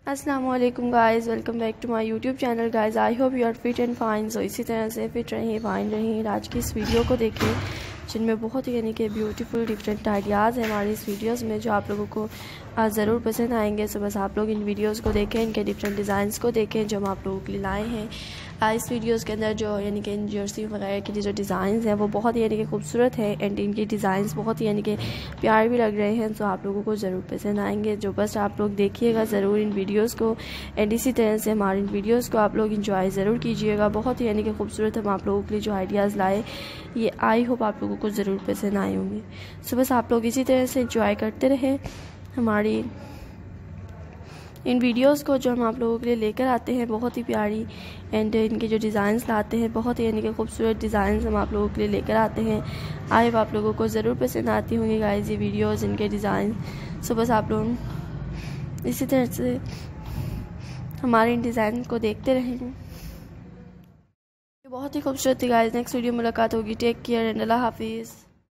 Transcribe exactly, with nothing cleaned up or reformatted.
अस्सलाम वालेकुम guys, welcome back to my YouTube channel guys. I hope you are fit and fine. So इसी तरह से fit रहें, फाइन रहें। आज की इस वीडियो को देखें जिनमें बहुत ही यानी कि ब्यूटीफुल डिफरेंट आइडियाज़ हैं हमारी इस वीडियोस में जो आप लोगों को ज़रूर पसंद आएंगे। सो बस आप लोग इन वीडियोस को देखें, इनके डिफरेंट डिज़ाइंस को देखें जो हम आप लोगों के लिए लाए हैं। इस वीडियोस के अंदर जो यानी कि इन जर्सी वगैरह के जो डिज़ाइंस हैं वो बहुत ही यानी कि खूबसूरत है एंड इनके डिज़ाइंस बहुत ही यानी कि प्यार भी लग रहे हैं। सो आप लोगों को ज़रूर पसंद आएंगे। जो बस आप लोग देखिएगा ज़रूर इन वीडियोस को एंड इसी तरह से हमारे इन वीडियोस को आप लोग इंजॉय ज़रूर कीजिएगा। बहुत ही यानी कि खूबसूरत हम आप लोगों के लिए जो आइडियाज़ लाए ये आई होप आप लोगों को ज़रूर पसंद आए होंगे। सो बस आप लोग इसी तरह से इंजॉय करते रहें हमारी इन वीडियोस को जो हम आप लोगों के लिए लेकर आते हैं। बहुत ही प्यारी एंड इनके जो डिज़ाइंस लाते हैं बहुत ही यानी कि खूबसूरत डिज़ाइंस हम आप लोगों के लिए लेकर आते हैं। आई होप आप लोगों को ज़रूर पसंद आती होंगी गाइस ये वीडियोस, इनके डिज़ाइन। सो बस आप लोग इसी तरह से हमारे इन डिज़ाइन को देखते रहें। बहुत ही खूबसूरत थी गाइस। नेक्स्ट वीडियो मुलाकात होगी। टेक केयर एंड अल्लाह हाफिज़।